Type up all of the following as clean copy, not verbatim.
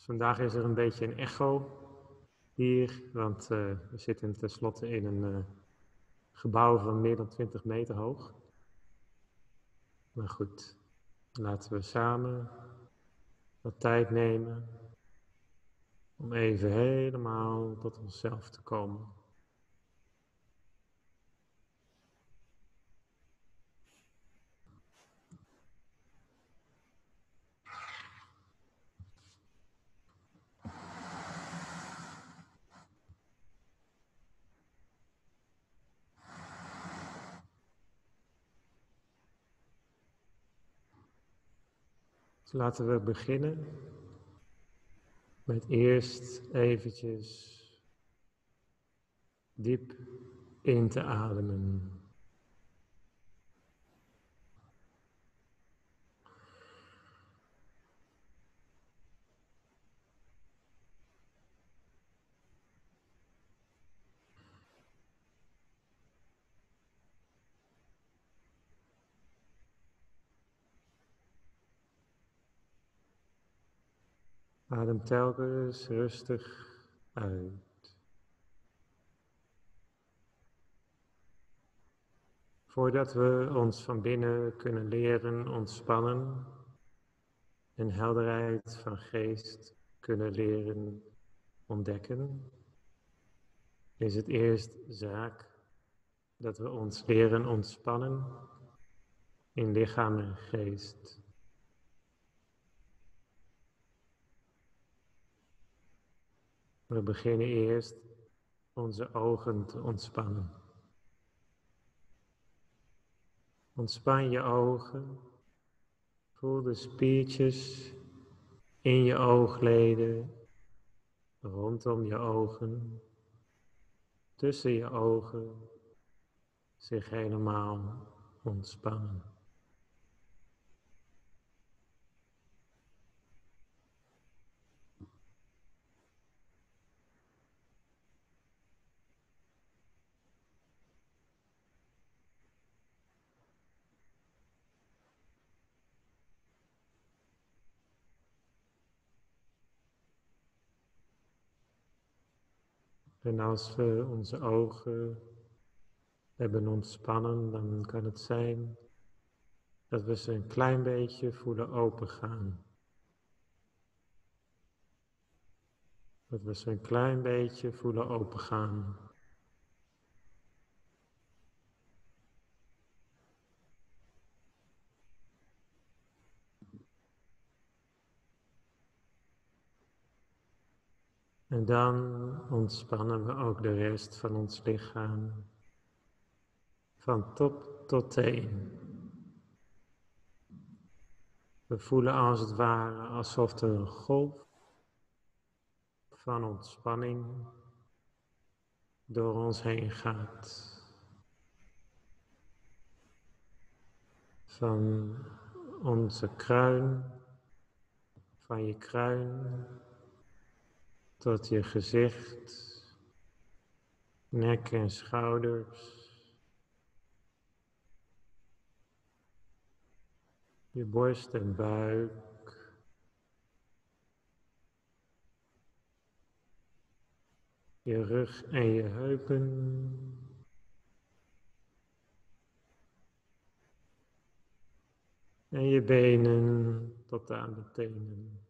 Vandaag is er een beetje een echo hier, want we zitten tenslotte in een gebouw van meer dan 20 meter hoog. Maar goed, laten we samen wat tijd nemen om even helemaal tot onszelf te komen. Dus laten we beginnen met eerst eventjes diep in te ademen. Adem telkens rustig uit. Voordat we ons van binnen kunnen leren ontspannen en helderheid van geest kunnen leren ontdekken, is het eerst zaak dat we ons leren ontspannen in lichaam en geest. We beginnen eerst onze ogen te ontspannen. Ontspan je ogen, voel de spiertjes in je oogleden, rondom je ogen, tussen je ogen, zich helemaal ontspannen. En als we onze ogen hebben ontspannen, dan kan het zijn dat we ze een klein beetje voelen opengaan. Dat we ze een klein beetje voelen opengaan. En dan ontspannen we ook de rest van ons lichaam. Van top tot teen. We voelen als het ware alsof er een golf van ontspanning door ons heen gaat. Van onze kruin, van je kruin tot je gezicht, nek en schouders. Je borst en buik. Je rug en je heupen. En je benen tot aan de tenen.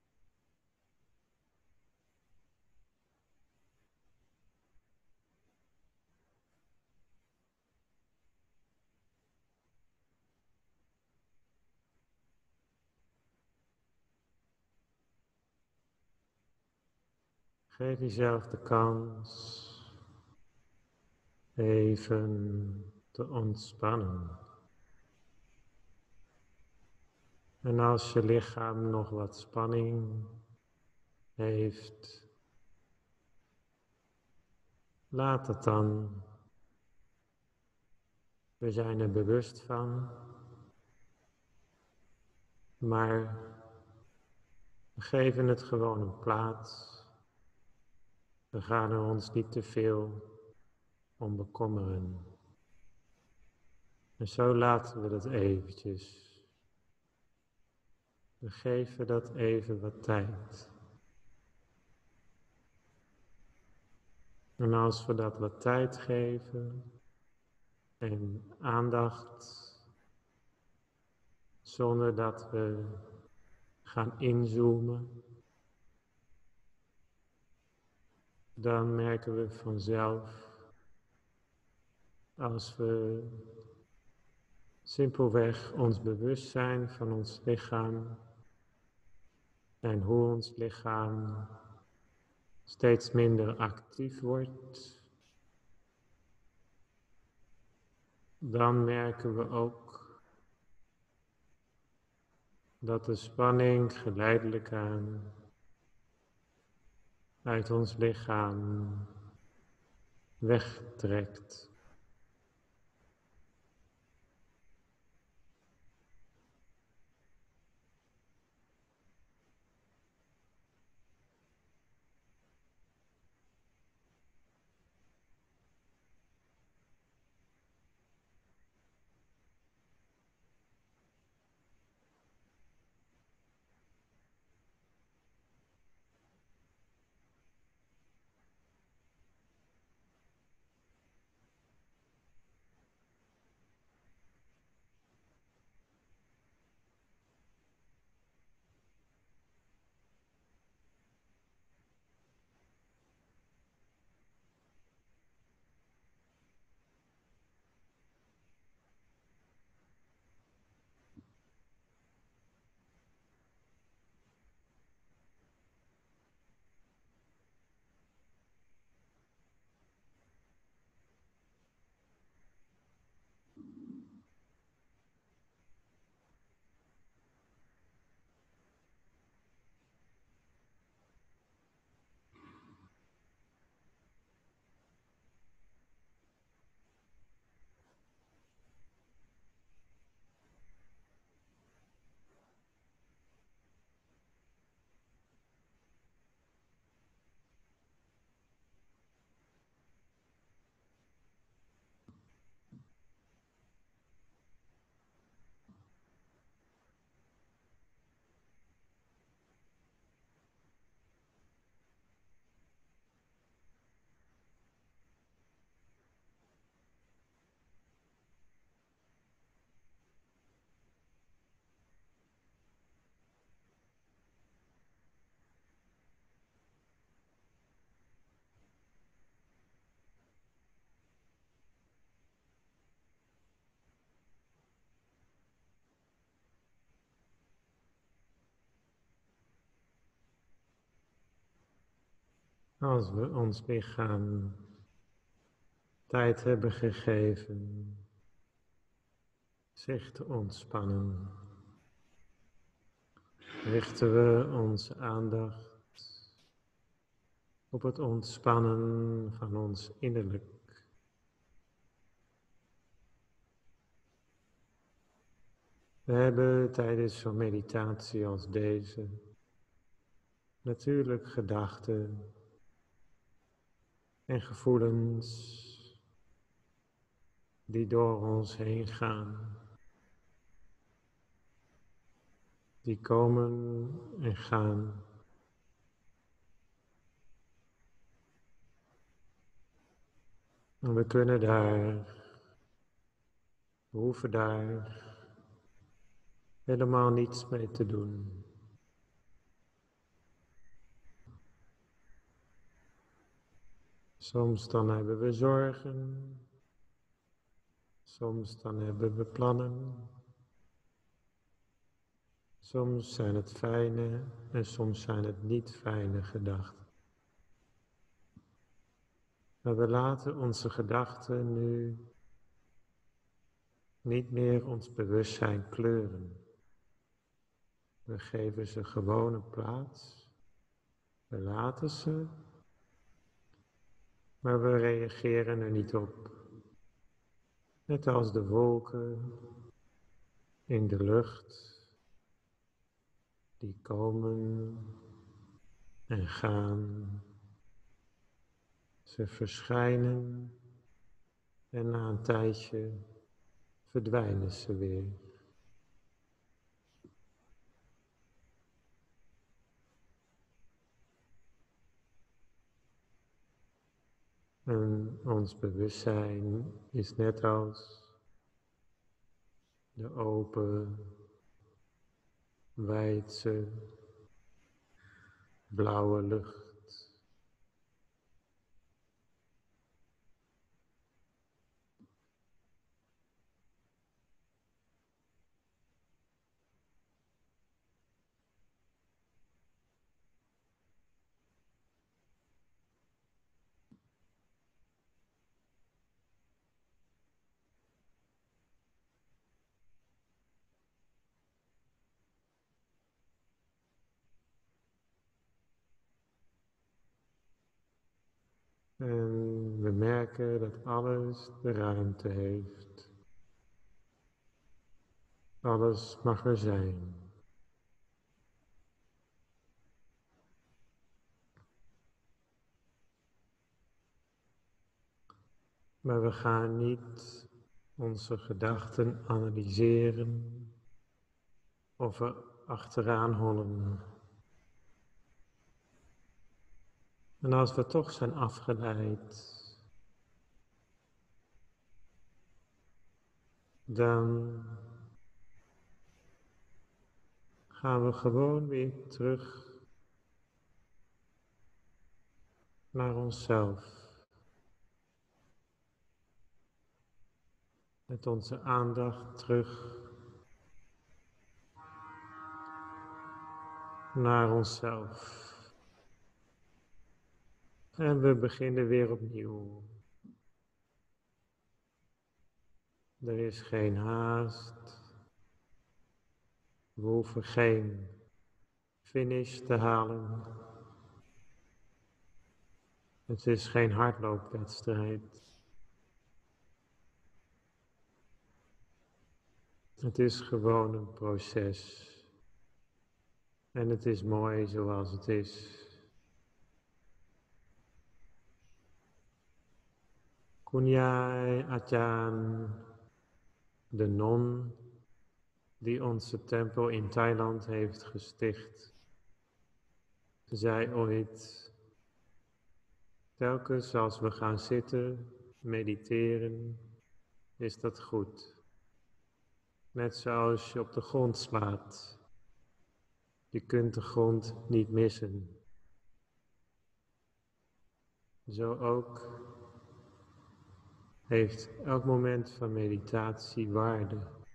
Geef jezelf de kans even te ontspannen. En als je lichaam nog wat spanning heeft, laat het dan. We zijn er bewust van, maar we geven het gewoon een plaats. We gaan er ons niet te veel om bekommeren. En zo laten we dat eventjes. We geven dat even wat tijd. En als we dat wat tijd geven en aandacht, zonder dat we gaan inzoomen, dan merken we vanzelf, als we simpelweg ons bewust zijn van ons lichaam en hoe ons lichaam steeds minder actief wordt, dan merken we ook dat de spanning geleidelijk aan uit ons lichaam wegtrekt. Als we ons lichaam tijd hebben gegeven zich te ontspannen, richten we onze aandacht op het ontspannen van ons innerlijk. We hebben tijdens zo'n meditatie als deze natuurlijk gedachten en gevoelens die door ons heen gaan. Die komen en gaan. En we kunnen we hoeven daar helemaal niets mee te doen. Soms dan hebben we zorgen, soms dan hebben we plannen, soms zijn het fijne en soms zijn het niet fijne gedachten. Maar we laten onze gedachten nu niet meer ons bewustzijn kleuren. We geven ze gewoon een plaats, we laten ze, maar we reageren er niet op. Net als de wolken in de lucht, die komen en gaan. Ze verschijnen en na een tijdje verdwijnen ze weer. En ons bewustzijn is net als de open, wijdse, blauwe lucht. En we merken dat alles de ruimte heeft. Alles mag er zijn. Maar we gaan niet onze gedachten analyseren of er achteraan hollen. En als we toch zijn afgeleid, dan gaan we gewoon weer terug naar onszelf. Met onze aandacht terug naar onszelf. En we beginnen weer opnieuw. Er is geen haast. We hoeven geen finish te halen. Het is geen hardloopwedstrijd. Het is gewoon een proces. En het is mooi zoals het is. Kunyai Achan, de non die onze tempel in Thailand heeft gesticht, zei ooit: telkens als we gaan zitten, mediteren, is dat goed. Net zoals je op de grond slaat. Je kunt de grond niet missen. Zo ook heeft elk moment van meditatie waarde.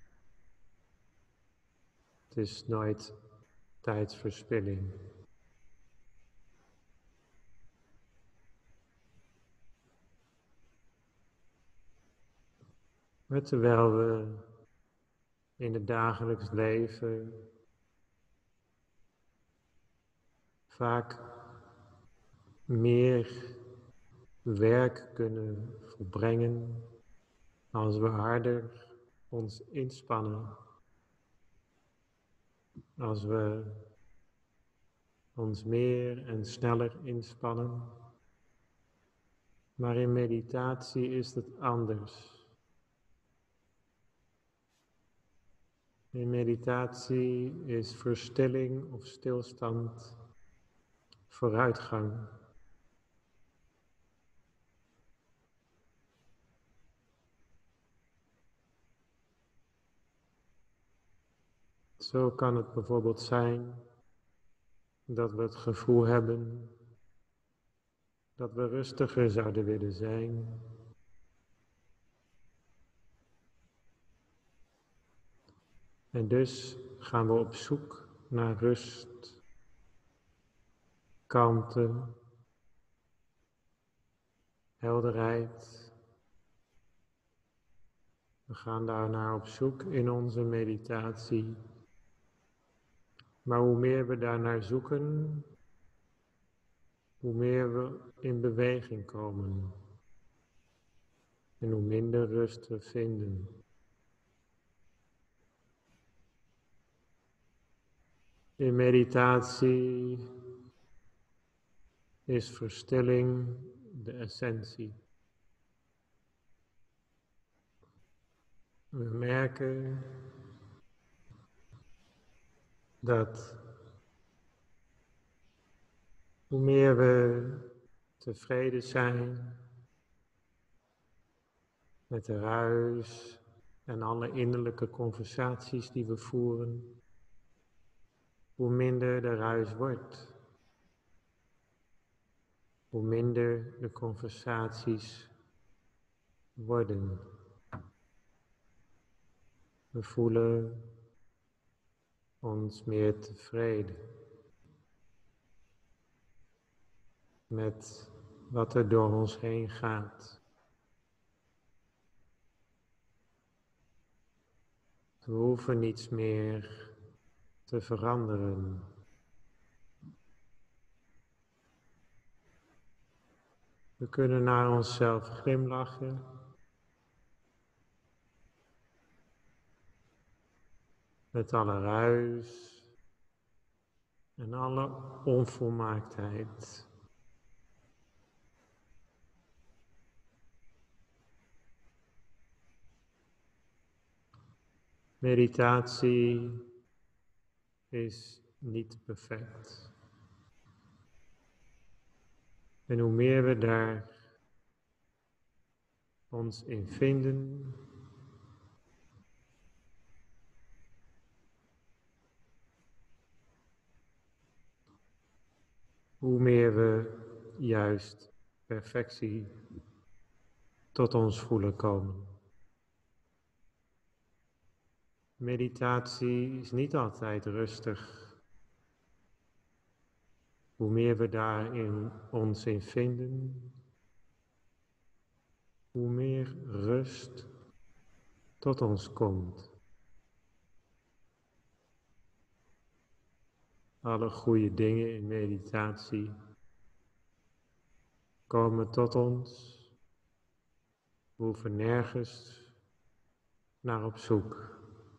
Het is nooit tijdsverspilling. Maar terwijl we in het dagelijks leven vaak meer werk kunnen volbrengen als we harder ons inspannen, als we ons meer en sneller inspannen. Maar in meditatie is het anders. In meditatie is verstilling of stilstand vooruitgang. Zo kan het bijvoorbeeld zijn dat we het gevoel hebben dat we rustiger zouden willen zijn. En dus gaan we op zoek naar rust, kalmte, helderheid. We gaan daarnaar op zoek in onze meditatie. Maar hoe meer we daarnaar zoeken, hoe meer we in beweging komen. En hoe minder rust we vinden. In meditatie is verstilling de essentie. We merken dat hoe meer we tevreden zijn, met de ruis en alle innerlijke conversaties die we voeren, hoe minder de ruis wordt, hoe minder de conversaties worden. We voelen ons meer tevreden met wat er door ons heen gaat. We hoeven niets meer te veranderen. We kunnen naar onszelf glimlachen. Met alle ruis en alle onvolmaaktheid. Meditatie is niet perfect. En hoe meer we daar ons in vinden, hoe meer we juist perfectie tot ons voelen komen. Meditatie is niet altijd rustig. Hoe meer we daarin ons in vinden, hoe meer rust tot ons komt. Alle goede dingen in meditatie komen tot ons. We hoeven nergens naar op zoek.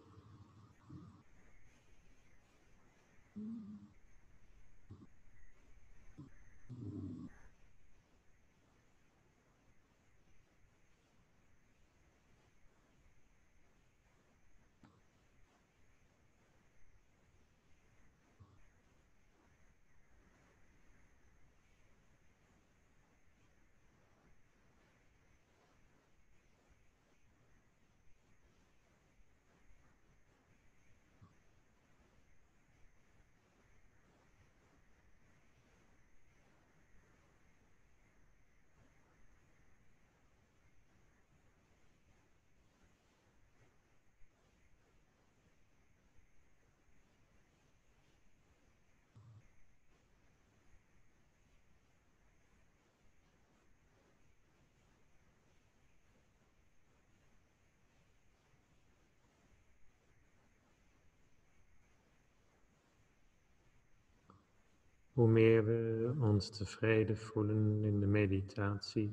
Hoe meer we ons tevreden voelen in de meditatie,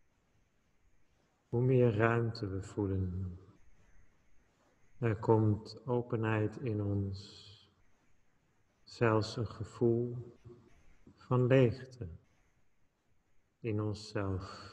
hoe meer ruimte we voelen. Er komt openheid in ons, zelfs een gevoel van leegte in onszelf.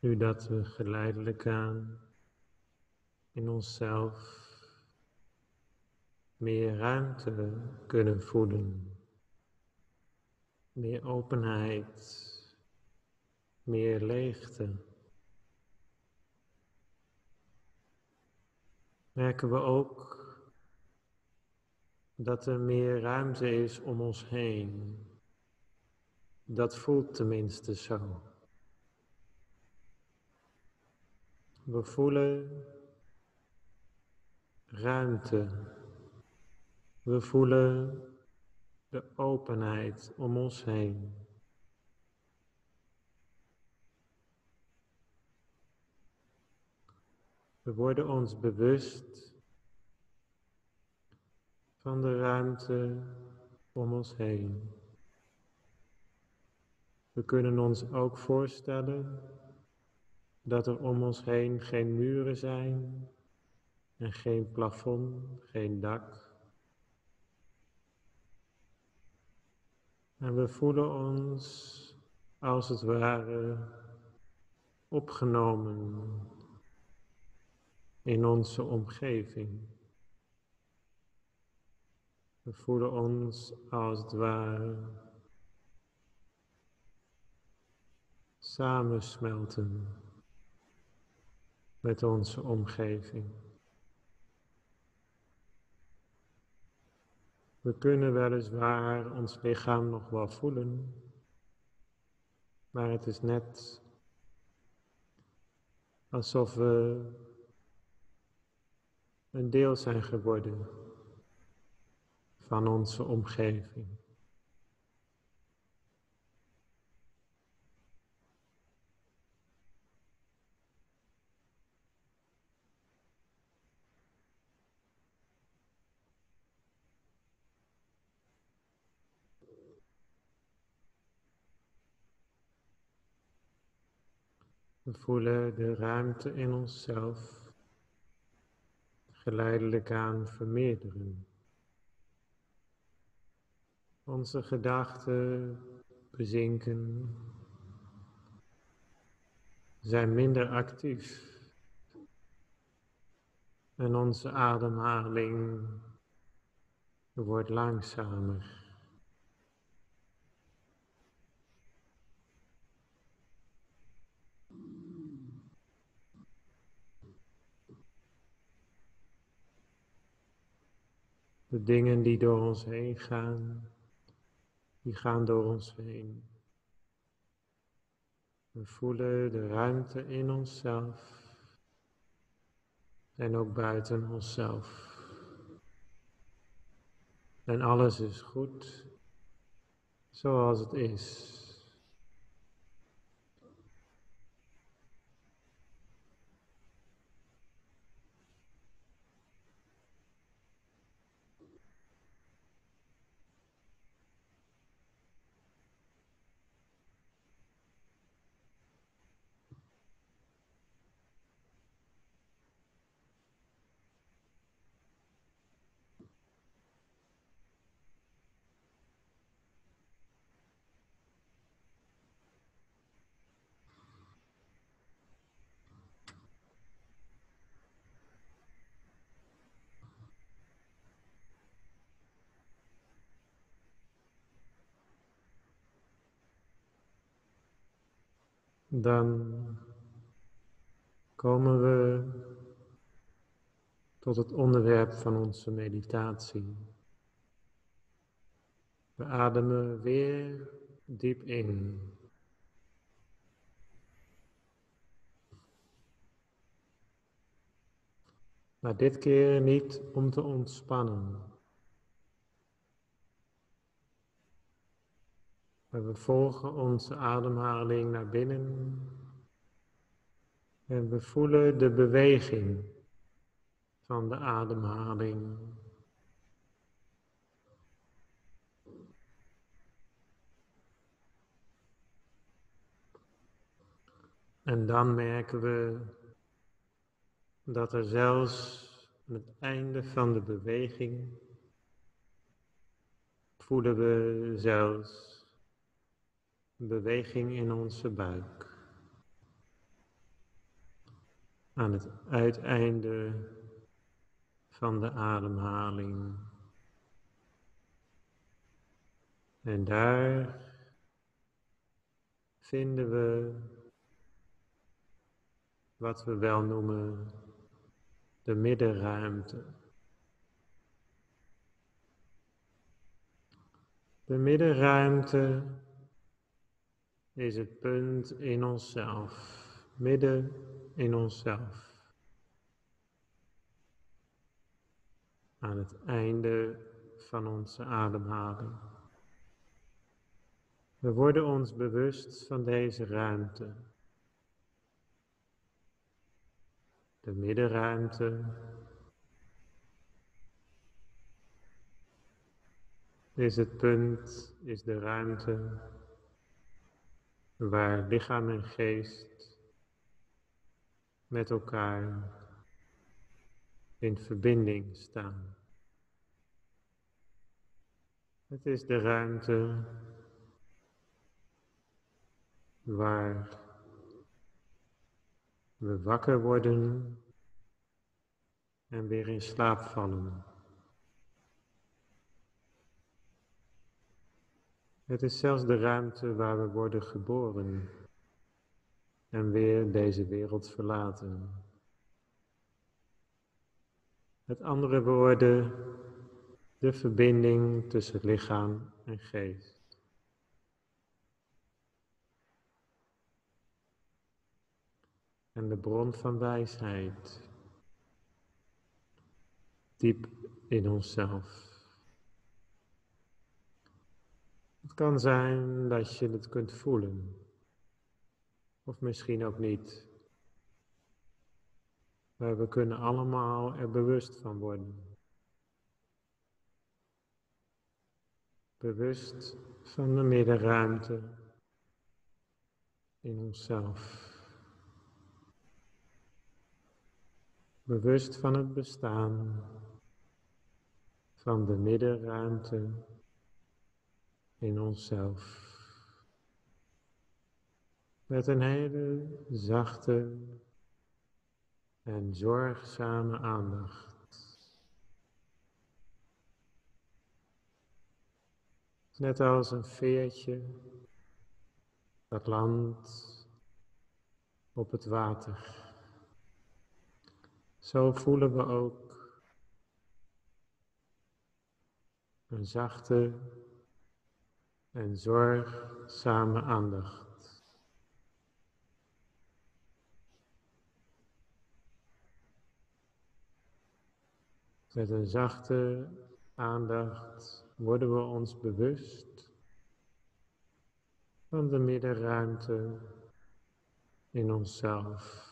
Nu dat we geleidelijk aan in onszelf meer ruimte kunnen voelen, meer openheid, meer leegte, merken we ook dat er meer ruimte is om ons heen. Dat voelt tenminste zo. We voelen ruimte. We voelen de openheid om ons heen. We worden ons bewust van de ruimte om ons heen. We kunnen ons ook voorstellen dat er om ons heen geen muren zijn en geen plafond, geen dak. En we voelen ons als het ware opgenomen in onze omgeving. We voelen ons als het ware samensmelten met onze omgeving. We kunnen weliswaar ons lichaam nog wel voelen, maar het is net alsof we een deel zijn geworden van onze omgeving. We voelen de ruimte in onszelf geleidelijk aan vermeerderen. Onze gedachten bezinken, zijn minder actief. En onze ademhaling wordt langzamer. De dingen die door ons heen gaan, die gaan door ons heen. We voelen de ruimte in onszelf en ook buiten onszelf. En alles is goed zoals het is. Dan komen we tot het onderwerp van onze meditatie. We ademen weer diep in. Maar dit keer niet om te ontspannen. Maar we volgen onze ademhaling naar binnen. En we voelen de beweging van de ademhaling. En dan merken we dat er zelfs aan het einde van de beweging voelen we zelfs een beweging in onze buik. aan het uiteinde van de ademhaling. En daar vinden we wat we wel noemen de middenruimte. De middenruimte is het punt in onszelf, midden in onszelf. Aan het einde van onze ademhaling. We worden ons bewust van deze ruimte. De middenruimte is het punt, is de ruimte waar lichaam en geest met elkaar in verbinding staan. Het is de ruimte waar we wakker worden en weer in slaap vallen. Het is zelfs de ruimte waar we worden geboren en weer deze wereld verlaten. Met andere woorden, de verbinding tussen lichaam en geest. En de bron van wijsheid, diep in onszelf. Het kan zijn dat je het kunt voelen, of misschien ook niet. Maar we kunnen allemaal er bewust van worden. Bewust van de middenruimte in onszelf. Bewust van het bestaan van de middenruimte in onszelf. Met een hele zachte en zorgzame aandacht. Net als een veertje dat landt op het water. Zo voelen we ook een zachte en zorgzame aandacht. Met een zachte aandacht worden we ons bewust van de middenruimte in onszelf.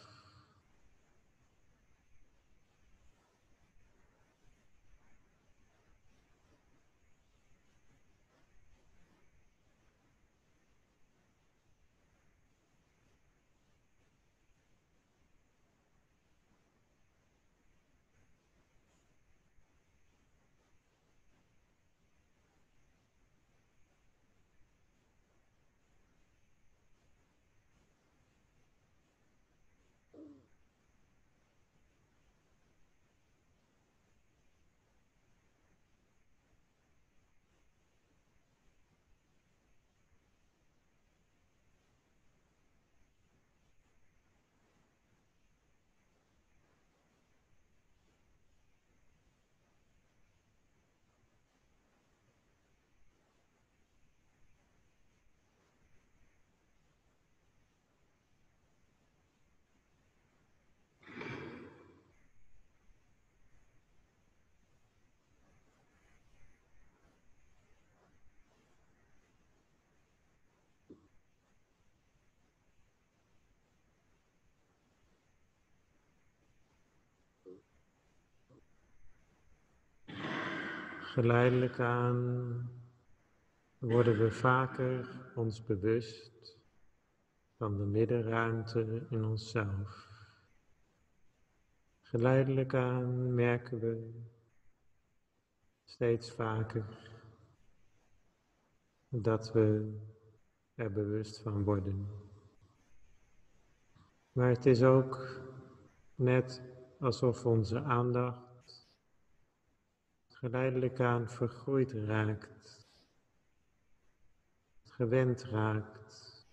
Geleidelijk aan worden we vaker ons bewust van de middenruimte in onszelf. Geleidelijk aan merken we steeds vaker dat we er bewust van worden. Maar het is ook Net alsof onze aandacht geleidelijk aan vergroeid raakt, gewend raakt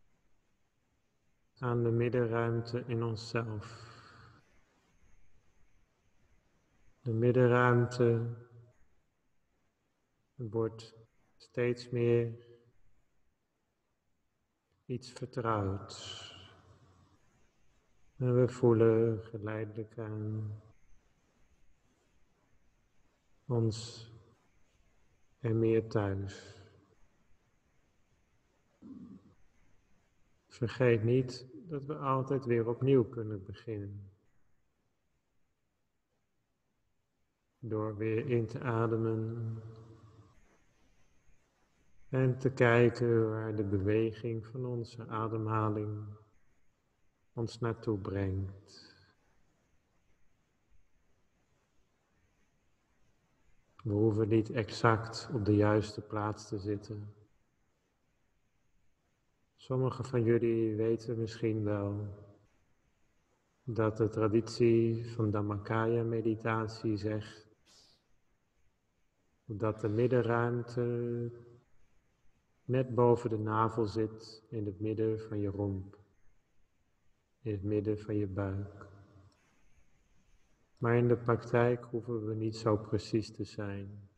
aan de middenruimte in onszelf. De middenruimte wordt steeds meer iets vertrouwds. En we voelen geleidelijk aan ons er meer thuis. Vergeet niet dat we altijd weer opnieuw kunnen beginnen. Door weer in te ademen en te kijken waar de beweging van onze ademhaling ons naartoe brengt. We hoeven niet exact op de juiste plaats te zitten. Sommigen van jullie weten misschien wel dat de traditie van Dhammakaya-meditatie zegt dat de middenruimte net boven de navel zit, in het midden van je romp, in het midden van je buik. Maar in de praktijk hoeven we niet zo precies te zijn.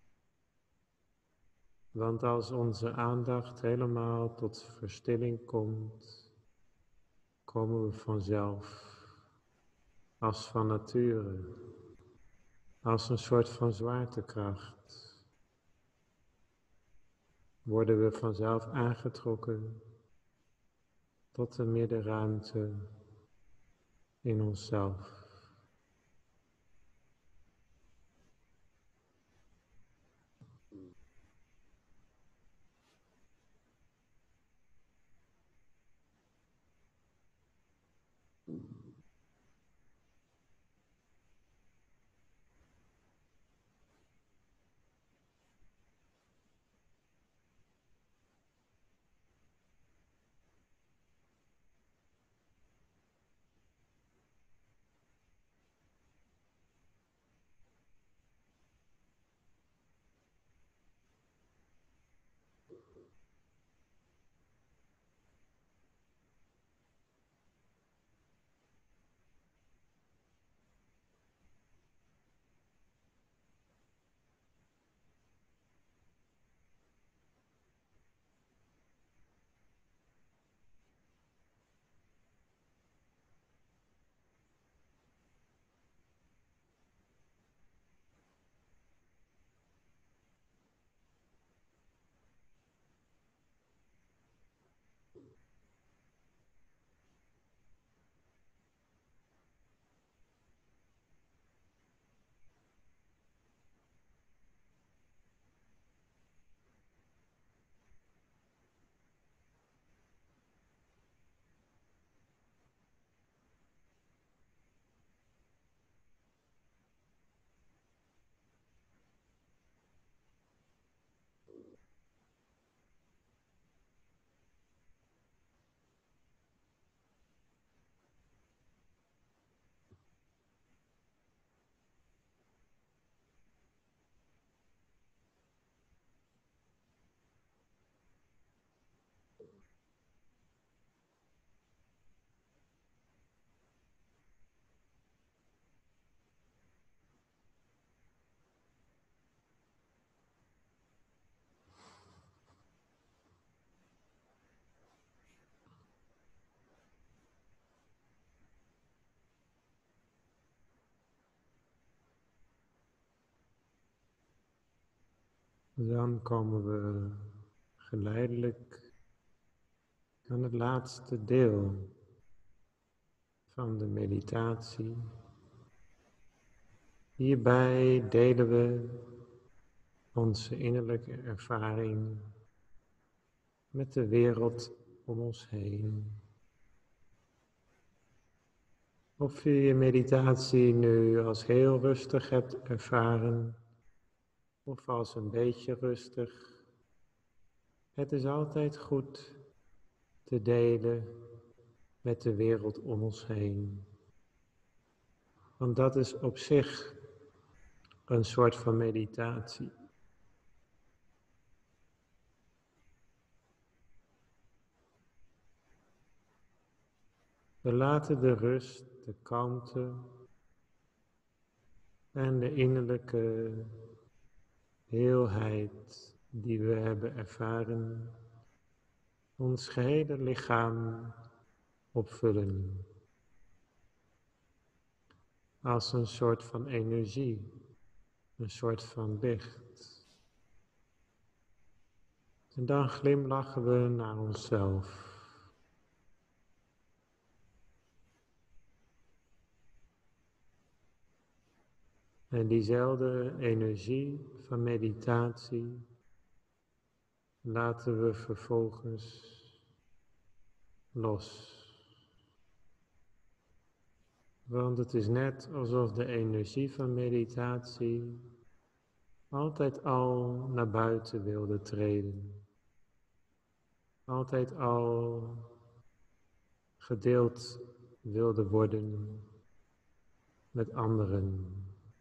Want als onze aandacht helemaal tot verstilling komt, komen we vanzelf, als van nature, als een soort van zwaartekracht, worden we vanzelf aangetrokken tot de middenruimte in onszelf. Dan komen we geleidelijk aan het laatste deel van de meditatie. Hierbij delen we onze innerlijke ervaring met de wereld om ons heen. Of je je meditatie nu als heel rustig hebt ervaren, of als een beetje rustig. Het is altijd goed te delen met de wereld om ons heen. Want dat is op zich een soort van meditatie. We laten de rust, de kalmte en de innerlijke heelheid die we hebben ervaren, ons gehele lichaam opvullen. Als een soort van energie, een soort van licht. En dan glimlachen we naar onszelf. En diezelfde energie van meditatie laten we vervolgens los. Want het is net alsof de energie van meditatie altijd al naar buiten wilde treden. Altijd al gedeeld wilde worden met anderen.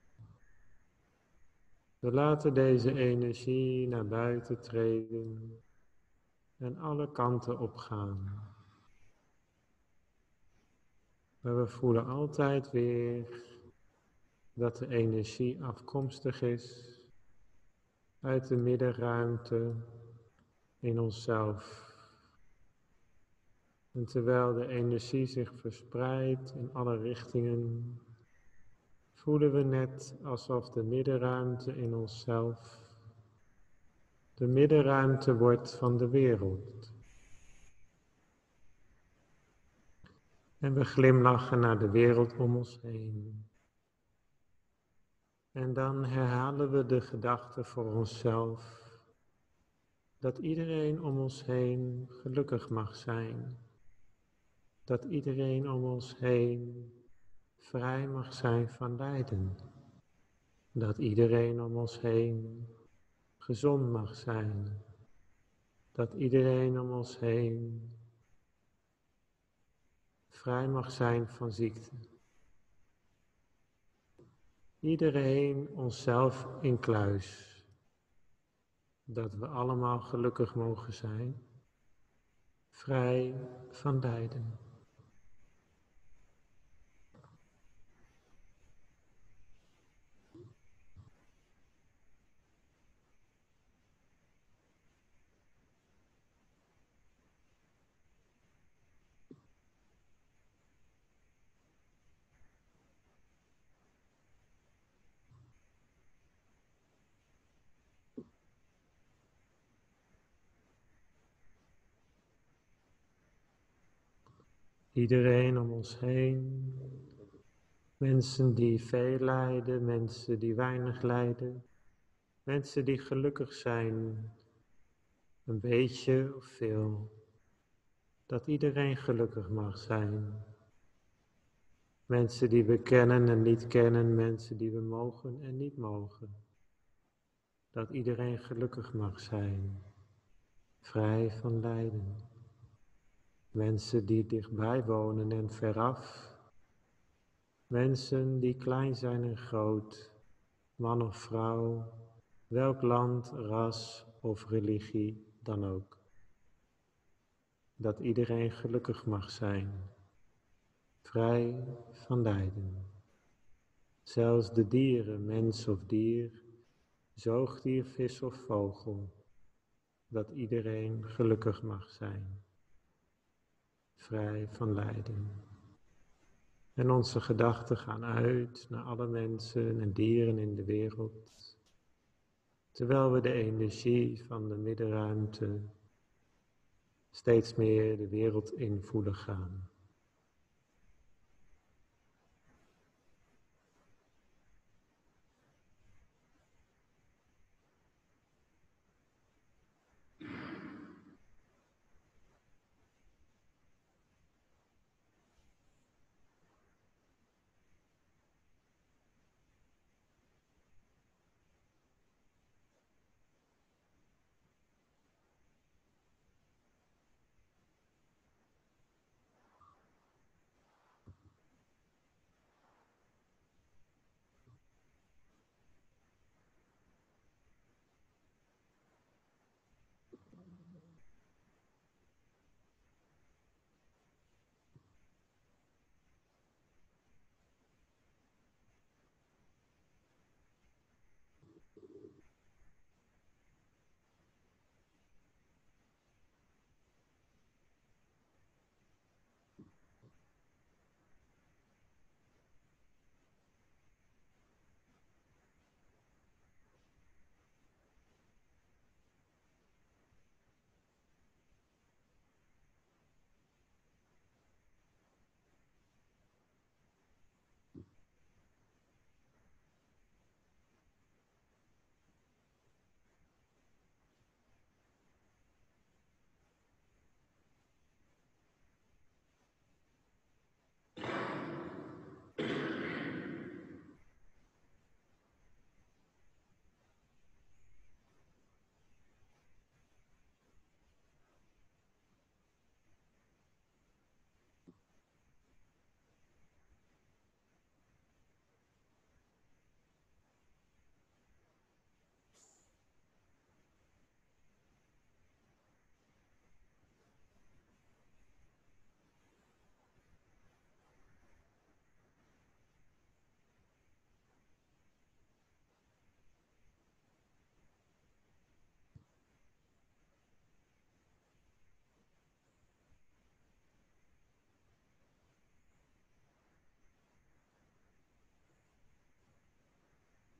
We laten deze energie naar buiten treden en alle kanten opgaan. Maar we voelen altijd weer dat de energie afkomstig is uit de middenruimte in onszelf. En terwijl de energie zich verspreidt in alle richtingen, voelen we net alsof de middenruimte in onszelf de middenruimte wordt van de wereld. En we glimlachen naar de wereld om ons heen. En dan herhalen we de gedachte voor onszelf dat iedereen om ons heen gelukkig mag zijn. Dat iedereen om ons heen vrij mag zijn van lijden. Dat iedereen om ons heen gezond mag zijn. Dat iedereen om ons heen vrij mag zijn van ziekte. Iedereen onszelf incluis. Dat we allemaal gelukkig mogen zijn, vrij van lijden. Iedereen om ons heen, mensen die veel lijden, mensen die weinig lijden, mensen die gelukkig zijn, een beetje of veel, dat iedereen gelukkig mag zijn. Mensen die we kennen en niet kennen, mensen die we mogen en niet mogen. Dat iedereen gelukkig mag zijn, vrij van lijden. Mensen die dichtbij wonen en veraf. Mensen die klein zijn en groot, man of vrouw, welk land, ras of religie dan ook. Dat iedereen gelukkig mag zijn, vrij van lijden. Zelfs de dieren, mens of dier, zoogdier, vis of vogel, dat iedereen gelukkig mag zijn, vrij van lijden. En onze gedachten gaan uit naar alle mensen en dieren in de wereld, terwijl we de energie van de middenruimte steeds meer de wereld in voelen gaan.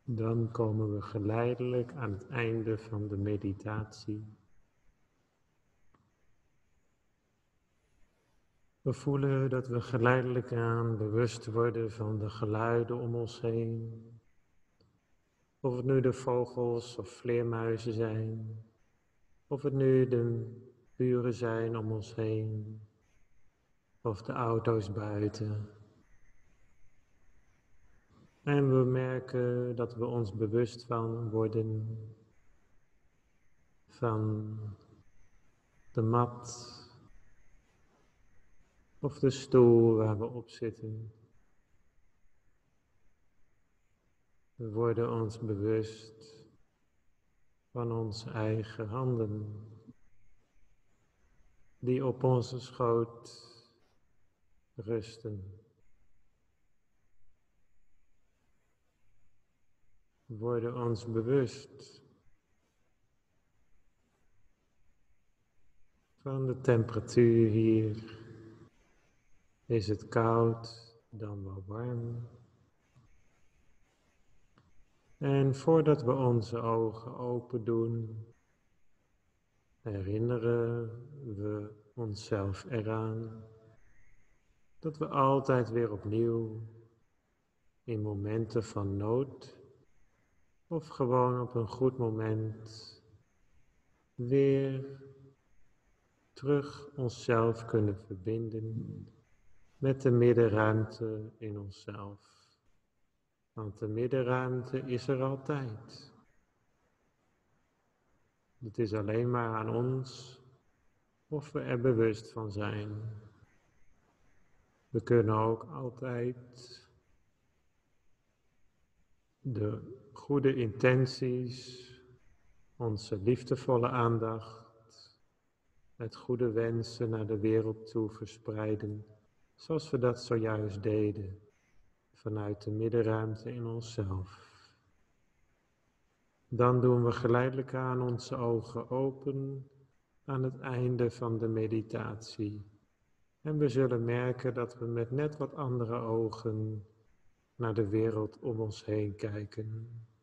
Dan komen we geleidelijk aan het einde van de meditatie. We voelen dat we geleidelijk aan bewust worden van de geluiden om ons heen. Of het nu de vogels of vleermuizen zijn. Of het nu de buren zijn om ons heen. Of de auto's buiten. En we merken dat we ons bewust van worden van de mat of de stoel waar we op zitten. We worden ons bewust van onze eigen handen die op onze schoot rusten. We worden ons bewust van de temperatuur hier. Is het koud, dan wel warm. En voordat we onze ogen open doen, herinneren we onszelf eraan dat we altijd weer opnieuw in momenten van nood of gewoon op een goed moment weer terug onszelf kunnen verbinden met de middenruimte in onszelf. Want de middenruimte is er altijd. Het is alleen maar aan ons of we er bewust van zijn. We kunnen ook altijd de goede intenties, onze liefdevolle aandacht, het goede wensen naar de wereld toe verspreiden, zoals we dat zojuist deden, vanuit de middenruimte in onszelf. Dan doen we geleidelijk aan onze ogen open aan het einde van de meditatie. En we zullen merken dat we met net wat andere ogen naar de wereld om ons heen kijken.